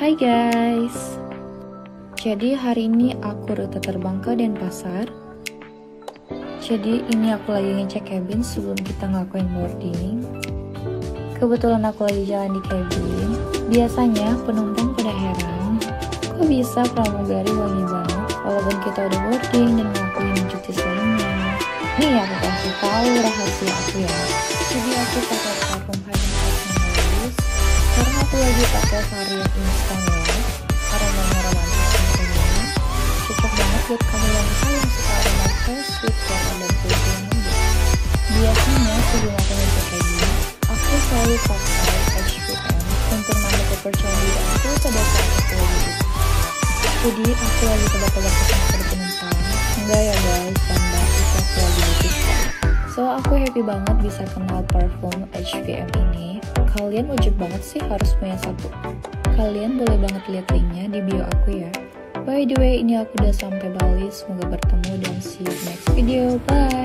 Hai guys, jadi hari ini aku rute terbang ke Denpasar. Jadi ini aku lagi ngecek cabin sebelum kita ngelakuin boarding. Kebetulan aku lagi jalan di cabin. Biasanya penumpang pada heran, kok bisa pramugari wangi banget walaupun kita udah boarding dan ngelakuin cuti lainnya. Nih aku kasih tahu rahasia aku ya. Jadi aku pakai parfum Haagen karena aku lagi pakai varian instan ya, aromanya romantis tentunya. Cocok banget buat kamu yang suka aroma fresh, sweet, dan fruity yang lembut. Biasanya sebelum aku ngecek cabin, aku selalu pakai HVM untuk nambah kepercayaan diri aku pada saat aku lagi butuh. Jadi aku lagi tebak-tebak sama pada penumpang. Enggak ya guys, tanda itu aku lagi butuh. So aku happy banget bisa kenal parfum HVM ini. Kalian wajib banget sih harus punya satu. Kalian boleh banget lihat linknya di bio aku ya. By the way, ini aku udah sampai Bali. Semoga bertemu dan see you next video. Bye!